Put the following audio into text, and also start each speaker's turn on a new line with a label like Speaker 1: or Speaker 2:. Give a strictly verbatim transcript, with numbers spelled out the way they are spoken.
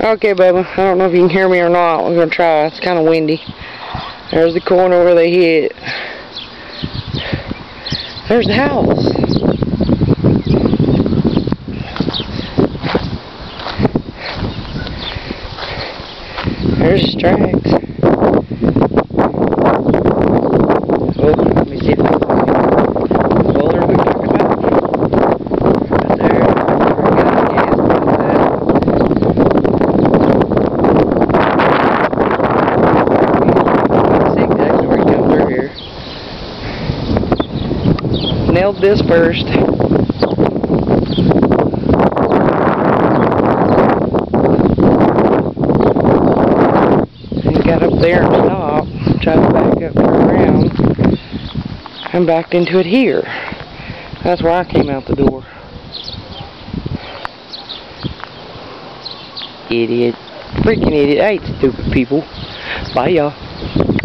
Speaker 1: Okay, Bubba. I don't know if you can hear me or not. We're going to try. It's kind of windy. There's the corner where they hit. There's the house. There's the tracks. Oh, let me see if I can find it. Well, there's what we're talking about. Right there. Nailed this first. And got up there and stopped. Tried to back up, turn around, and backed into it here. That's where I came out the door. Idiot. Freaking idiot. I hate stupid people. Bye, y'all.